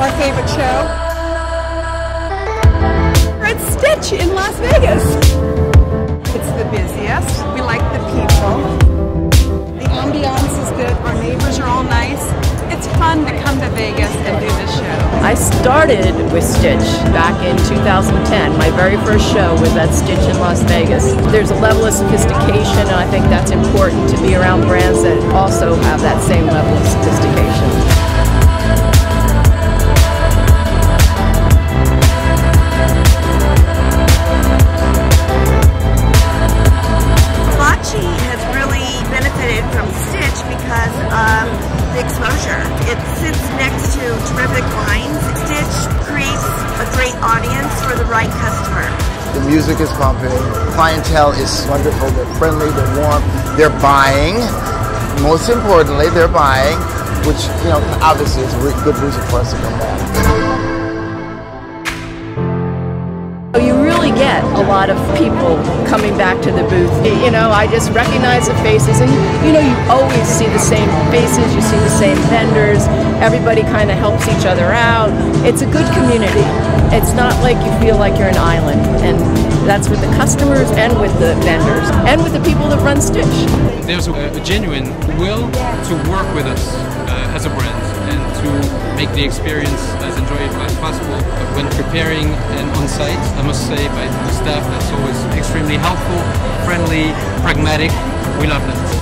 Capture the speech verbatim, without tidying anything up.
our favorite show. We're at Stitch in Las Vegas. It's the busiest. We like the people. The ambiance is good. Our neighbors are all nice. It's fun to come to Vegas and do this show. I started with Stitch back in two thousand ten. My very first show was at Stitch in Las Vegas. There's a level of sophistication, and I think that's important to be around brands that also have that same level of sophistication. The exposure. It sits next to terrific wines. Stitch creates a great audience for the right customer. The music is pumping. Clientele is wonderful. They're friendly. They're warm. They're buying. Most importantly, they're buying, which, you know, obviously is a good reason for us to come back. You really get a lot of people coming back to the booth. You know, I just recognize the faces, and you know, you always see the same faces, you see the same vendors, everybody kind of helps each other out. It's a good community. It's not like you feel like you're an island, and that's with the customers and with the vendors and with the people that run Stitch. There's a, a genuine will to work with us uh, as a brand and to make the experience as enjoyable as possible. But when preparing and on site, I must say by the staff, that's always extremely helpful, friendly, pragmatic. We love that.